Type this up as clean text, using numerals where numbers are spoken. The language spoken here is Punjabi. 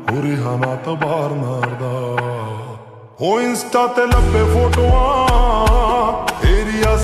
ਹੋ ਰਿਹਾ ਨਾ ਤਬਾਰ ਮਾਰਦਾ ਹੋ ਇੰਸਟਾ ਤੇ ਲੱਭੇ ਫੋਟੋਆਂ